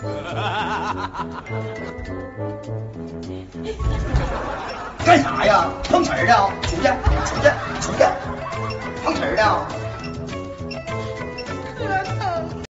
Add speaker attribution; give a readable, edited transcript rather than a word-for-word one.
Speaker 1: 干啥呀？碰瓷儿的？出去，出去，出去！碰瓷儿的？